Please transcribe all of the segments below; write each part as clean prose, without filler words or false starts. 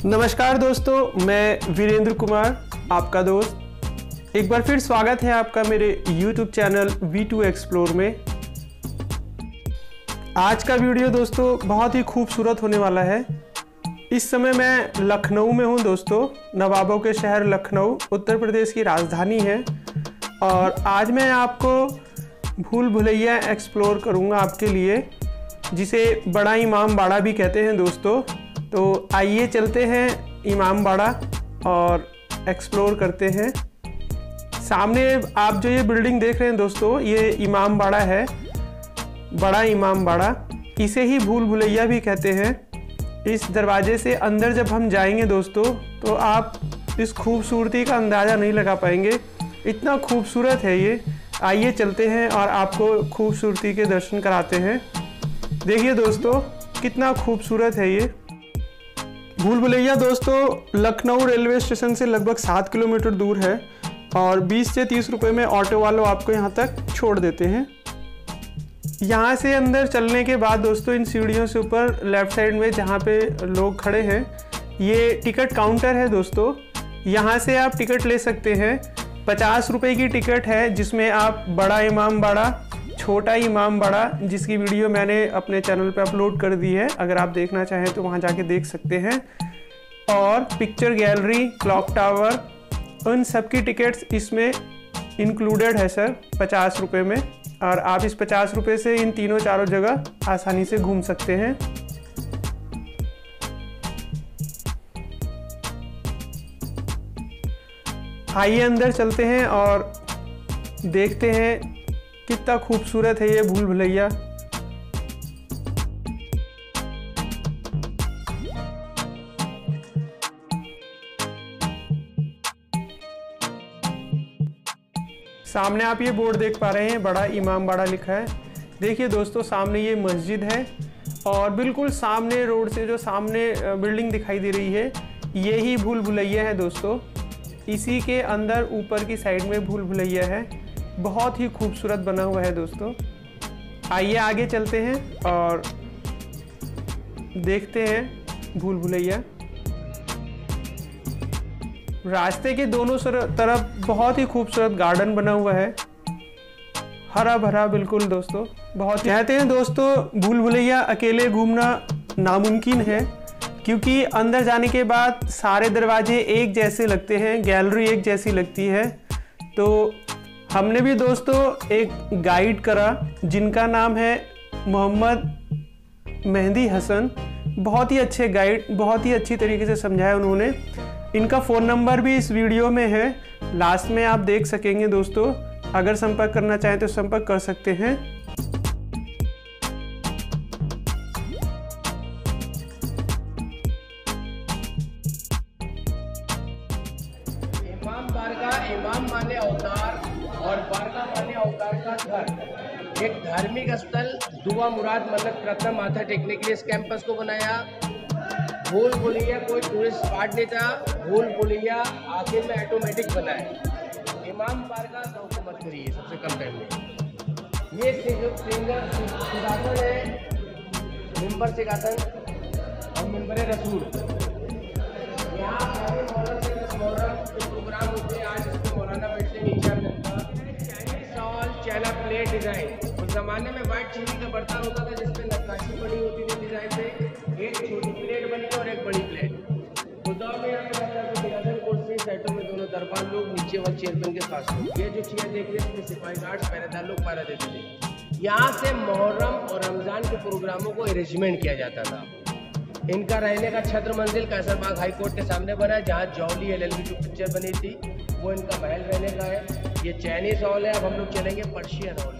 नमस्कार दोस्तों, मैं वीरेंद्र कुमार आपका दोस्त। एक बार फिर स्वागत है आपका मेरे YouTube चैनल V2 एक्सप्लोर में। आज का वीडियो दोस्तों बहुत ही खूबसूरत होने वाला है। इस समय मैं लखनऊ में हूँ दोस्तों। नवाबों के शहर लखनऊ उत्तर प्रदेश की राजधानी है और आज मैं आपको भूल भुलैया एक्सप्लोर करूँगा आपके लिए, जिसे बड़ा इमाम बाड़ा भी कहते हैं दोस्तों। तो आइए चलते हैं इमाम बाड़ा और एक्सप्लोर करते हैं। सामने आप जो ये बिल्डिंग देख रहे हैं दोस्तों, ये इमाम बाड़ा है, बड़ा इमाम बाड़ा। इसे ही भूल भुलैया भी कहते हैं। इस दरवाजे से अंदर जब हम जाएंगे दोस्तों, तो आप इस खूबसूरती का अंदाज़ा नहीं लगा पाएंगे, इतना खूबसूरत है ये। आइए चलते हैं और आपको खूबसूरती के दर्शन कराते हैं। देखिए दोस्तों कितना खूबसूरत है ये। भूल भुलैया दोस्तों लखनऊ रेलवे स्टेशन से लगभग 7 किलोमीटर दूर है और 20 से 30 रुपए में ऑटो वालों आपको यहाँ तक छोड़ देते हैं। यहाँ से अंदर चलने के बाद दोस्तों इन सीढ़ियों से ऊपर लेफ्ट साइड में जहाँ पे लोग खड़े हैं, ये टिकट काउंटर है दोस्तों। यहाँ से आप टिकट ले सकते हैं। 50 रुपये की टिकट है, जिसमें आप बड़ा इमाम बाड़ा, छोटा इमाम बाड़ा, जिसकी वीडियो मैंने अपने चैनल पे अपलोड कर दी है, अगर आप देखना चाहें तो वहां जाके देख सकते हैं। और पिक्चर गैलरी, क्लॉक टावर, उन सब की टिकट्स इसमें इंक्लूडेड है सर 50 रुपये में। और आप इस 50 रुपये से इन तीनों चारों जगह आसानी से घूम सकते हैं। आइए अंदर चलते हैं और देखते हैं कितना खूबसूरत है ये भूल भुलैया। सामने आप ये बोर्ड देख पा रहे हैं, बड़ा इमाम बाड़ा लिखा है। देखिए दोस्तों सामने ये मस्जिद है और बिल्कुल सामने रोड से जो सामने बिल्डिंग दिखाई दे रही है, ये ही भूल भुलैया है दोस्तों। इसी के अंदर ऊपर की साइड में भूल भुलैया है। बहुत ही खूबसूरत बना हुआ है दोस्तों। आइए आगे चलते हैं और देखते हैं भूल भुलैया। रास्ते के दोनों तरफ बहुत ही खूबसूरत गार्डन बना हुआ है, हरा भरा बिल्कुल दोस्तों। बहुत कहते हैं दोस्तों भूल भुलैया अकेले घूमना नामुमकिन है, क्योंकि अंदर जाने के बाद सारे दरवाजे एक जैसे लगते हैं, गैलरी एक जैसी लगती है। तो हमने भी दोस्तों एक गाइड करा जिनका नाम है मोहम्मद मेहदी हसन। बहुत ही अच्छे गाइड, बहुत ही अच्छी तरीके से समझाया उन्होंने। इनका फ़ोन नंबर भी इस वीडियो में है, लास्ट में आप देख सकेंगे दोस्तों। अगर संपर्क करना चाहें तो संपर्क कर सकते हैं। इमाम बारगाह, इमाम माने अवतार और बारगाह माने अवतार का घर। एक धार्मिक स्थल, दुआ मुराद मन्नत प्रार्थना माथा टेकने के लिए इस कैंपस को बनाया। भूल भुलैया कोई टूरिस्ट स्पॉट नहीं था, भूल भुलैया आखिर में ऑटोमेटिक बना है। इमाम बारगाह तो मत करिए सबसे कम टाइम में। ये सिंहासन है, मिंबर सिंहासन और मिंबर रसूल। यहाँ प्रोग्राम होते हैं। आज इसमें मौलाना बैठते हैं नीचे चैना प्लेट डिजाइन। उस जमाने में वाइट चीनी का बर्तन होता था जिसपे नक्काशी बनी होती थी डिजाइन से। एक छोटी प्लेट बनी और एक बड़ी प्लेट। उस दौर में यहाँ पे कुर्सी सेटों में दोनों दरबार लोग, नीचे वाले चेयरमैन के साथ लोग। ये जो चेयर देख रहे हैं सिपाही गार्ड्स, पहरेदार लोग पहरा देते थे। यहाँ से मुहर्रम और रमजान के प्रोग्रामों को अरेंजमेंट किया जाता था। इनका रहने का छत्र मंजिल कैसरबाग हाई कोर्ट के सामने बना है, जहाँ जौली LLB की पिक्चर बनी थी, वो इनका महल रहने का है। ये चाइनीज हॉल है। अब हम लोग चलेंगे पर्शियन हॉल।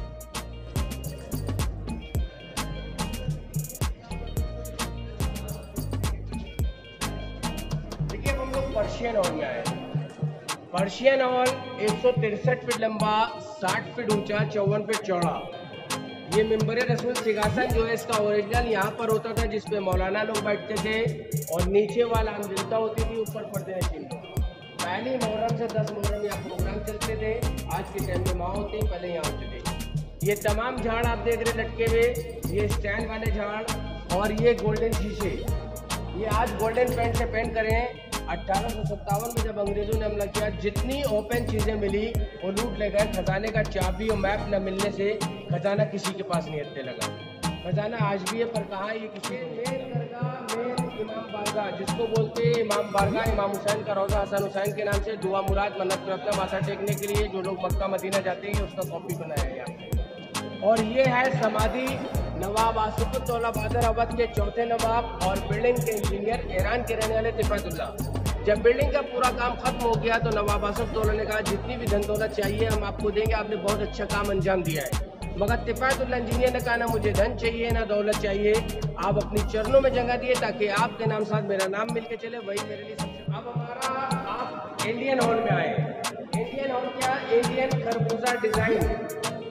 देखिए हम लोग पर्शियन हॉल में आए। पर्शियन हॉल 163 फीट लंबा, 60 फीट ऊंचा, 54 फीट चौड़ा। ये मिंबर रसूल सिंहासन जो है इसका ओरिजिनल यहाँ पर होता था, जिसपे मौलाना लोग बैठते थे और नीचे वाला आम जनता होती थी, ऊपर पर्दे नशीन लोग। पहली मुहर्रम से 10 मुहर्रम यहाँ प्रोग्राम चलते थे। आज के टाइम में माँ होती, पहले यहाँ होते थे। ये तमाम झाड़ आप देख रहे लटके हुए, ये स्टैंड वाले झाड़ और ये गोल्डन शीशे, ये आज गोल्डन पेंट से पेंट करे हैं। 1857 में जब अंग्रेजों ने हमला किया, जितनी ओपन चीजें मिली वो लूट ले गए। खजाने का चाबी और मैप न मिलने से खजाना किसी के पास नहीं हटने लगा। खजाना आज भी है, पर कहाँ ये किसी इमाम बारगाह, जिसको बोलते हैं इमाम बारगाह, इमाम हुसैन का रोज़ा, हसन हुसैन के नाम से दुआ मुराद मन्नत रखता माथा टेकने के लिए जो लोग मक्का मदीना जाते हैं, उसका कॉपी बनाया गया। और ये है समाधि नवाब आसिफुद्दौला बहादुर अवध के चौथे नवाब और बिल्डिंग के इंजीनियर ईरान के रहने वाले तिफातुल्ला। जब बिल्डिंग का पूरा काम खत्म हो गया तो नवाब आसिफुद्दौला ने कहा जितनी भी धन दौलत चाहिए हम आपको देंगे, आपने बहुत अच्छा काम अंजाम दिया है। मगर तिफातुल्ला इंजीनियर ने कहा ना मुझे धन चाहिए ना दौलत चाहिए, आप अपनी चरणों में जगह दिए ताकि आपके नाम साथ मेरा नाम मिलके चले, वही मेरे लिए सबसे। अब हमारा आप इंडियन हॉल में आए। इंडियन हॉल क्या? इंडियन खरबूजा डिजाइन।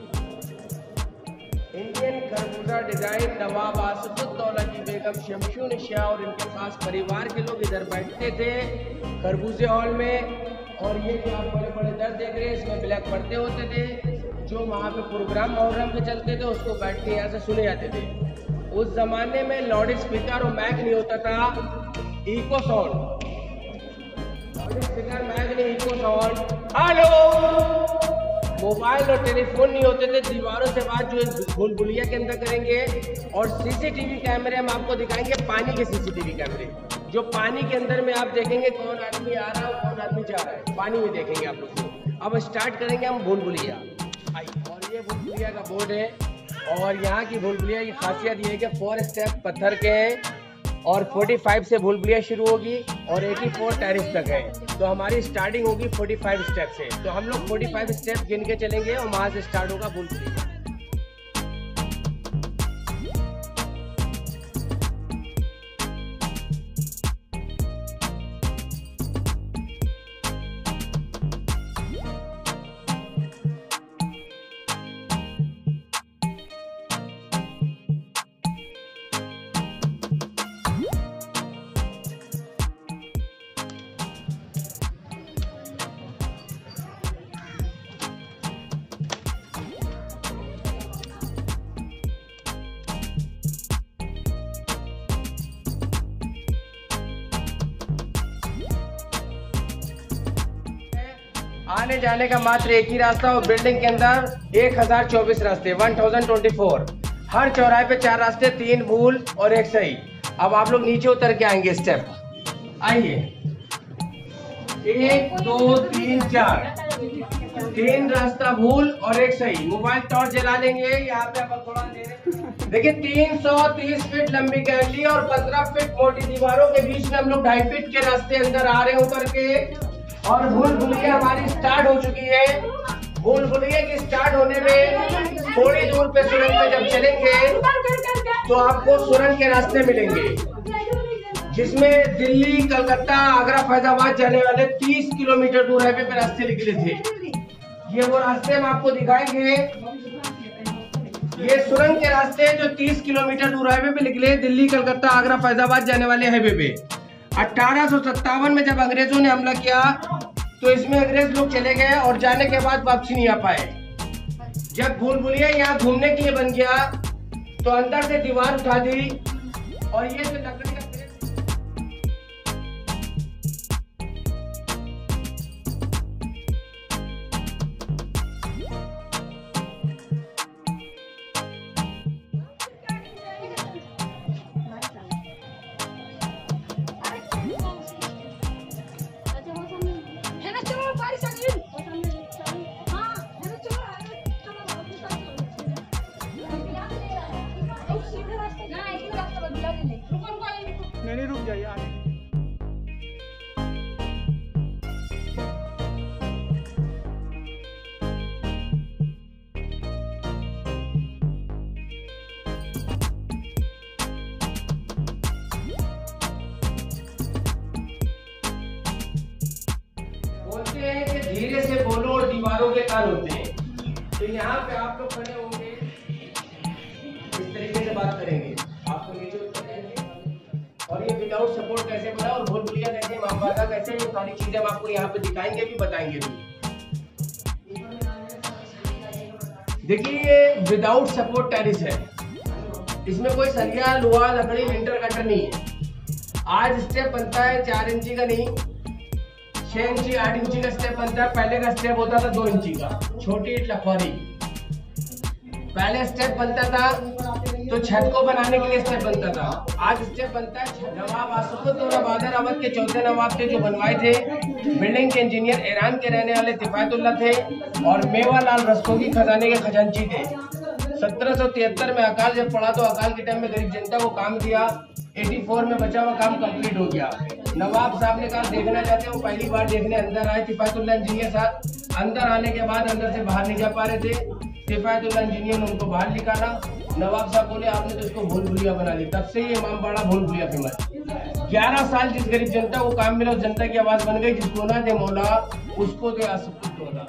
इंडियन खरबूजा डिजाइन नवाब आसिफुद्दौला की बेगम शमशून शाह और इनके खास परिवार के लोग इधर बैठते थे खरबूजे हॉल में। और ये जो आप बड़े बड़े दर देख रहे हैं इसमें ब्लैक पर्दे होते थे, जो वहाँ पे प्रोग्राम मुहर्रम के चलते थे उसको बैठ के यहाँ से सुने जाते थे। उस जमाने में लाउड स्पीकर और मैक नहीं होता था, echo sound. Loud speaker mic नहीं, इको साउंड। हेलो, मोबाइल और टेलीफोन नहीं होते थे। दीवारों से बात जो भूल भुलैया के अंदर करेंगे। और सीसीटीवी कैमरे हम आपको दिखाएंगे, पानी के सीसीटीवी कैमरे, जो पानी के अंदर में आप देखेंगे कौन आदमी आ रहा है कौन आदमी जा रहा है, पानी में देखेंगे आप लोग। अब स्टार्ट करेंगे हम भूल भुलैया। और ये भूल भुलैया का बोर्ड है। और यहाँ की भूल भुलैया की खासियत ये है कि 4 स्टेप पत्थर के हैं और 45 से भूल भुलैया शुरू होगी और 84 टेरिस तक है। तो हमारी स्टार्टिंग होगी 45 स्टेप से। तो हम लोग 45 स्टेप गिन के चलेंगे और वहाँ से स्टार्ट होगा भूल भुलैया। आने जाने का मात्र एक ही रास्ता और बिल्डिंग के अंदर 1024 रास्ते, 1024। हर चौराहे पे 4 रास्ते, 3 भूल और 1 सही। अब आप लोग नीचे उतर के आएंगे स्टेप। आइए, 1 2 3 4, 3 रास्ता भूल और 1 सही। मोबाइल टॉर्च जला लेंगे। यहाँ पे आप थोड़ा देखिए 330 फीट लंबी गैलरी और 15 फीट मोटी दीवारों के बीच में हम लोग 2.5 फीट के रास्ते अंदर आ रहे हैं उतर के। और भूल भुलैया हमारी स्टार्ट हो चुकी है। भूल भुलैया की स्टार्ट होने में थोड़ी दूर पे सुरंग पे जब चलेंगे तो आपको सुरंग के रास्ते मिलेंगे, जिसमें दिल्ली, कलकत्ता, आगरा, फैजाबाद जाने वाले 30 किलोमीटर दूर हाईवे पे रास्ते निकले थे। ये वो रास्ते हम आपको दिखाएंगे। ये सुरंग के रास्ते जो 30 किलोमीटर दूर हाईवे पे निकले, दिल्ली, कलकत्ता, आगरा, फैजाबाद जाने वाले हाईवे पे। 1857 में जब अंग्रेजों ने हमला किया तो इसमें अंग्रेज लोग चले गए और जाने के बाद वापसी नहीं आ पाए। जब भूल भुलैया यहाँ घूमने के लिए बन गया तो अंदर से दीवार उठा दी और ये जो लकड़ी का नहीं, रुक जाइए आगे। बोलते हैं कि धीरे से बोलो और दीवारों के कान होते हैं। तो यहाँ पे आप लोग खड़े होंगे, इस तरीके से बात करेंगे, आपको नीचे उतरेंगे। और ये विदाउट सपोर्ट कैसे बना और भूल भुलैया कैसे, इमाम बारगाह कैसे, ये सारी चीजें हम आपको यहाँ पे दिखाएंगे भी, बताएंगे भी। देखिए ये विदाउट सपोर्ट टेरिस है, इसमें कोई सरिया, लोहा, लकड़ी, लिंटर कटर नहीं है। आज स्टेप बनता है 4 इंची का नहीं, 6 इंची 8 इंची का स्टेप बनता है। पहले का स्टेप होता था 2 इंची का, छोटी ईंट लखवारी। पहले स्टेप बनता था तो छत को बनाने के लिए स्टेप बनता था, आज स्टेप बनता है। नवाब आसिफुद्दौला बहादुर अवध के चौथे नवाब थे जो बनवाए थे। बिल्डिंग के इंजीनियर ईरान के रहने वाले किफायतुल्लाह थे और मेवालाल रस्तोगी खजाने के खजांची थे। 1773 में अकाल जब पड़ा तो अकाल के टाइम में गरीब जनता को काम दिया। 84 में बचा हुआ काम कंप्लीट हो गया। नवाब साहब ने कहा देखना चाहते हैं, वो पहली बार देखने अंदर आए। किफायतुल्लाह इंजीनियर साहब अंदर आने के बाद अंदर से बाहर नहीं जा पा रहे थे। किफायतुल्लाह इंजीनियर ने उनको बाहर निकाला। नवाब साहब बोले आपने तो इसको भूल भुलिया बना दी। तब से ये इमामबाड़ा भूल भुलिया फेमस। 11 साल जिस गरीब जनता को काम मिला उस जनता की आवाज बन गई, जिसको ना दे मौला उसको दे आसिफुद्दौला।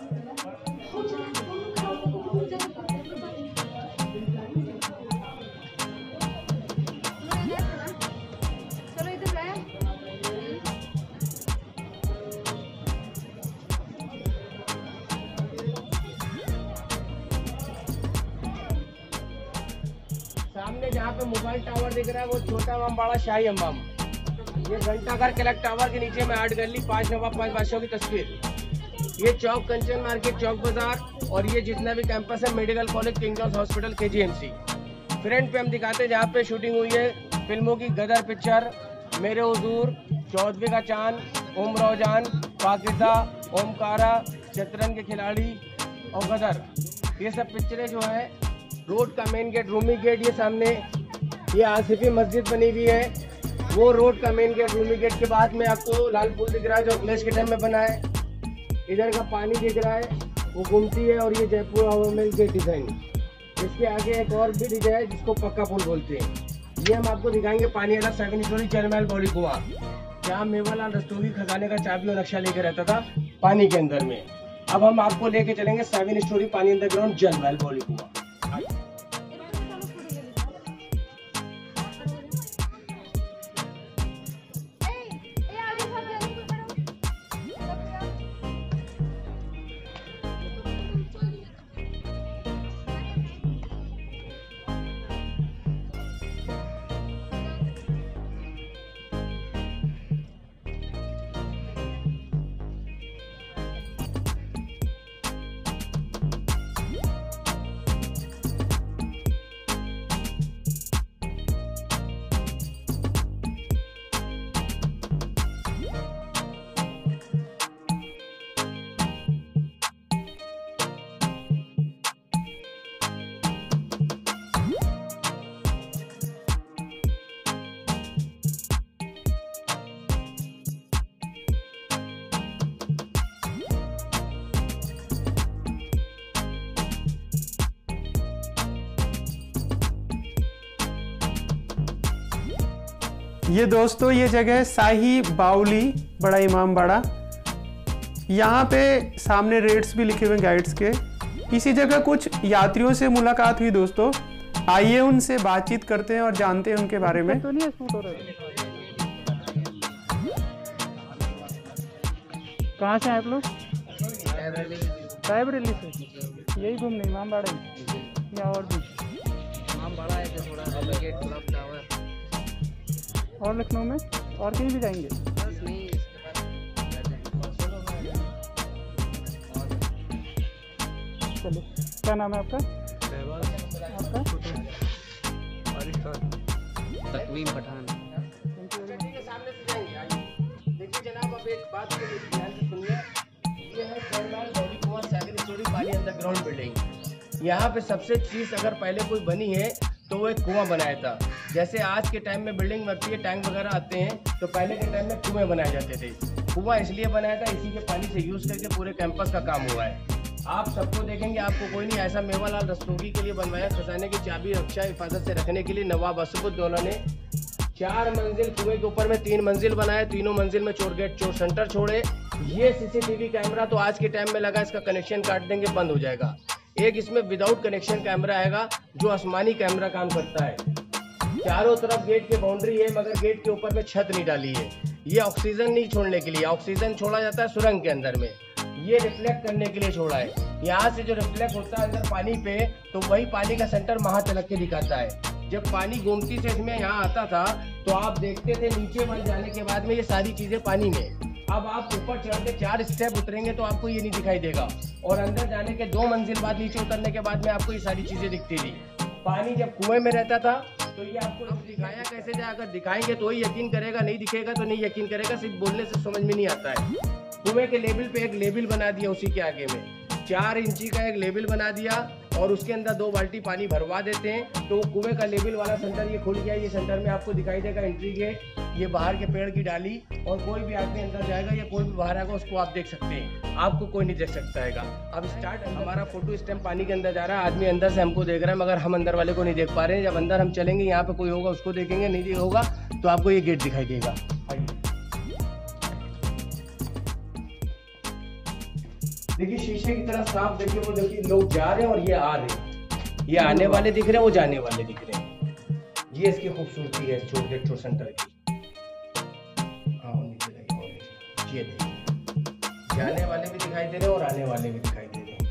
सामने जहाँ पे मोबाइल टावर दिख रहा है वो छोटा इमामबाड़ा शाही इमाम। ये घंटाघर क्लॉक टावर के नीचे में 8 गली 5 नवाब 5 बादशाहों की तस्वीर। ये चौक कंचन मार्केट चौक बाजार और ये जितना भी कैंपस है medical college King George hospital KGMC। Front पे हम दिखाते हैं जहाँ पे शूटिंग हुई है फिल्मों की। गदर पिक्चर, मेरे हुजूर, 14वीं का चांद, उम्र जान, पाकिस्ता, ओमकारा, शतरंज के खिलाड़ी और गदर, ये सब पिक्चरें जो है। रोड का मेन गेट रूमी गेट, ये सामने ये आसिफी मस्जिद बनी हुई है, वो रोड का मेन गेट रूमी गेट के बाद में आपको लाल पुल दिख रहा है जो अंग्रेज के टाइम में बना है। इधर का पानी दिख रहा है वो गुमती है और ये जयपुर हवा महल गेट डिजाइन। इसके आगे एक और भी डिजाइन है जिसको पक्का पुल बोलते हैं। ये हम आपको दिखाएंगे पानी वाला 7 स्टोरी चरमहल बौली कुआं, जहाँ मेवालाल रस्तोगी खजाने का चाबी और नक्शा लेके रहता था पानी के अंदर में। अब हम आपको लेके चलेंगे 7 स्टोरी पानी अंडरग्राउंड जलमहल बौली कुआं। ये दोस्तों ये जगह है शाही बाउली बड़ा इमामबाड़ा। यहाँ पे सामने रेट्स भी लिखे हुए गाइड्स के। इसी जगह कुछ यात्रियों से मुलाकात हुई दोस्तों, आइए उनसे बातचीत करते हैं और जानते हैं उनके बारे में। तो नहीं है शूट हो रहा है। कहाँ से हैं आप लोग? रायबरेली से। यही घूमने इमामबाड़ा या और भी? इमामबाड़ा है जो थोड़ा टावर और लखनऊ में और कहीं भी जाएंगे? बस नहीं, चलो, क्या नाम है आपका? आपका? तकवीम पठान। देखिए जनाब, अब एक बात ध्यान से सुनिए। ये है चरमहल बौली कुआं 7 स्टोरी पानी अंडरग्राउंड बिल्डिंग। यहाँ पे सबसे चीज अगर पहले कोई बनी है तो वो एक कुआं बनाया था। जैसे आज के टाइम में बिल्डिंग बनती है, टैंक वगैरह आते हैं, तो पहले के टाइम में कुएं बनाए जाते थे। कुआं इसलिए बनाया था, इसी के पानी से यूज करके पूरे कैंपस का काम हुआ है। आप सबको देखेंगे, आपको कोई नहीं ऐसा मेवालाल रस्तोगी के लिए बनवाया। खजाने की चाबी रक्षा हिफाजत से रखने के लिए नवाब आसिफुद्दौला ने 4 मंजिल कुएं के ऊपर में 3 मंजिल बनाए। तीनों मंजिल में चोर गेट चोर सेंटर छोड़े। ये CCTV कैमरा तो आज के टाइम में लगा, इसका कनेक्शन काट देंगे बंद हो जाएगा। एक इसमें विदाउट कनेक्शन कैमरा आएगा जो आसमानी कैमरा काम करता है। चारों तरफ गेट की बाउंड्री है मगर गेट के ऊपर में छत नहीं डाली है। ये ऑक्सीजन नहीं छोड़ने के लिए, ऑक्सीजन छोड़ा जाता है सुरंग के अंदर में, ये रिफ्लेक्ट करने के लिए छोड़ा है। यहाँ से जो रिफ्लेक्ट होता है अंदर पानी पे, तो वही पानी का सेंटर वहाँ चलक के दिखाता है। जब पानी गोमती से इसमें यहाँ आता था तो आप देखते थे नीचे बन जाने के बाद में ये सारी चीजें पानी में। अब आप ऊपर चढ़ के 4 स्टेप उतरेंगे तो आपको ये नहीं दिखाई देगा, और अंदर जाने के 2 मंजिल बाद नीचे उतरने के बाद में आपको ये सारी चीजें दिखती थी। पानी जब कुएं में रहता था तो ये आपको दिखाया कैसे जाए, अगर दिखाएंगे तो ही यकीन करेगा, नहीं दिखेगा तो नहीं यकीन करेगा, सिर्फ बोलने से समझ में नहीं आता है। कुएं के लेवल पे एक लेवल बना दिया, उसी के आगे में 4 इंची का एक लेवल बना दिया और उसके अंदर 2 बाल्टी पानी भरवा देते हैं तो कुएं का लेवल वाला सेंटर ये खुल गया। ये सेंटर में आपको दिखाई देगा एंट्री गेट, ये बाहर के पेड़ की डाली, और कोई भी आदमी अंदर जाएगा या कोई भी बाहर आएगा उसको आप देख सकते हैं, आपको कोई नहीं देख सकता है। अब स्टार्ट हमारा फोटो स्टैम्प पानी के अंदर जा रहा है, आदमी अंदर से हमको देख रहा है मगर हम अंदर वाले को नहीं देख पा रहे हैं। जब अंदर हम चलेंगे यहाँ पे कोई होगा उसको देखेंगे, नहीं होगा तो आपको ये गेट दिखाई देगा। देखिए शीशे की तरह साफ, देखिए वो देखिए लोग जा रहे हैं और ये आ रहे हैं, ये आने वाले दिख रहे हैं, वो जाने वाले दिख रहे हैं। ये इसकी खूबसूरती है छोटे सेंटर की। ये देखिए जाने वाले भी दिखाई दे रहे हैं और आने वाले भी दिखाई दे रहे हैं।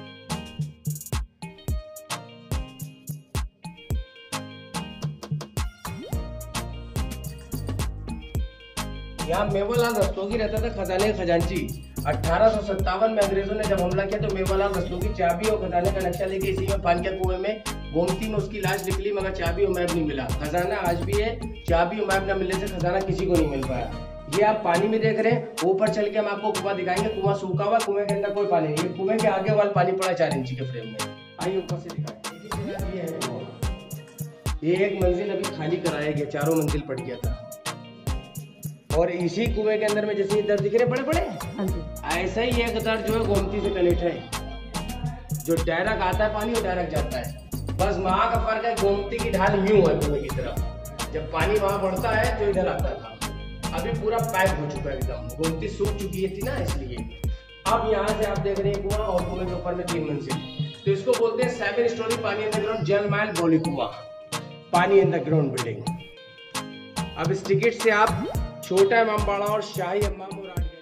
यहाँ मेवालाल रस्तोगी रहता था, खजाने खजांची। 1857 में अंग्रेजों ने जब हमला किया तो मेवालाल रस्तोगी चाबी और खजाने का नक्शा लेके इसी में पानकिया कुएं में गोमती में उसकी लाश निकली, मगर चाबी और मैप नहीं मिला। खजाना आज भी है, चाबी और मैप न मिलने से खजाना किसी को नहीं मिल पाया। ये आप पानी में देख रहे हैं, ऊपर चल के हम आपको कुआं दिखाएंगे। कुआं सूखा हुआ, कुएं के अंदर कोई पानी नहीं है, कुएं के आगे वाला पानी पड़ा 4 इंची के फ्रेम में। आइए ऊपर से दिखाएं। ये 1 मंजिल अभी खाली कराया गया, 4 मंजिल पड़ गया था। और इसी कुएं के अंदर में जैसे इधर दिख रहे बड़े बड़े, ऐसा ही एक दर जो है गोमती से कनेक्ट है, जो डायरेक्ट आता है पानी और डायरेक्ट जाता है। बस वहां का फर्क है, गोमती की ढाल यूं है कुएं की तरफ, जब पानी वहां बढ़ता है तो इधर आता था। अभी पूरा पैक हो चुका है एकदम, गोमती सूख चुकी है थी ना इसलिए। अब यहाँ से आप देख रहे हैं कुआं, और कुएं के ऊपर में 3 मंजिल, तो इसको बोलते हैं 7 स्टोरी पानी अंडरग्राउंड जल महल बौली कुआं, पानी अंडरग्राउंड बिल्डिंग। अब इस टिकट से आप छोटा इमामबाड़ा और शाही इमाम और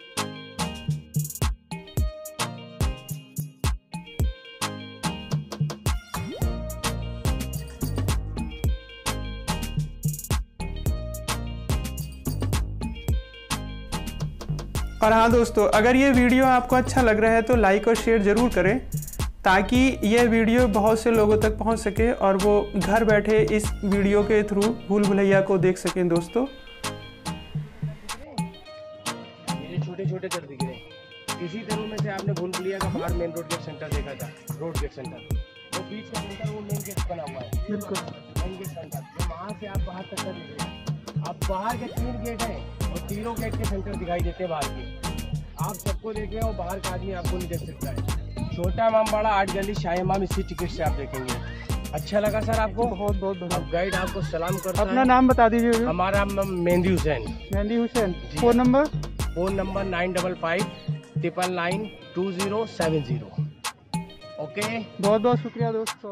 और हाँ दोस्तों, अगर ये वीडियो आपको अच्छा लग रहा है तो लाइक और शेयर ज़रूर करें, ताकि यह वीडियो बहुत से लोगों तक पहुंच सके और वो घर बैठे इस वीडियो के थ्रू भूल भुलैया को देख सकें। दोस्तों ये छोटे छोटे घर दिख रहे हैं, इसी तरह में से आपने भूल भुलैया का बाहर मेन रोड गेट सेंटर देखा था, रोड गेट सेंटर, वो बीच का सेंटर वो मेन गेट बना हुआ है, बिल्कुल मेन गेट सेंटर। वहाँ से आप बाहर तक देख रहे हैं, आप बाहर के 3 गेट हैं और तीनों गेट के सेंटर दिखाई देते हैं बाहर के, आप सबको देख रहे हैं और बाहर का आदमी आपको नहीं देख सकता है। छोटा इमामबाड़ा 8 गली शाही इमाम, इसी टिकट से आप देखेंगे। अच्छा लगा सर आपको? बहुत बहुत धन्यवाद। गाइड आपको सलाम करता है। अपना नाम बता दीजिए। हमारा नाम Mehndi Hussain. Mehndi Hussain. Phone number 955 999 2070। Okay, बहुत बहुत शुक्रिया दोस्तों।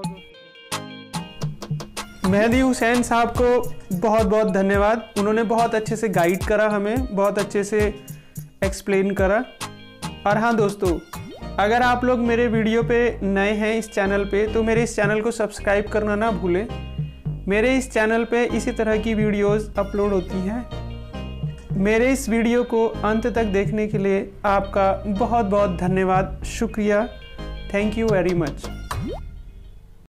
मेहंदी हुसैन साहब को बहुत बहुत धन्यवाद, उन्होंने बहुत अच्छे से गाइड करा, हमें बहुत अच्छे से एक्सप्लेन करा। और हाँ दोस्तों, अगर आप लोग मेरे वीडियो पे नए हैं इस चैनल पे, तो मेरे इस चैनल को सब्सक्राइब करना ना भूलें। मेरे इस चैनल पे इसी तरह की वीडियोस अपलोड होती हैं। मेरे इस वीडियो को अंत तक देखने के लिए आपका बहुत बहुत धन्यवाद, शुक्रिया। Thank you very much.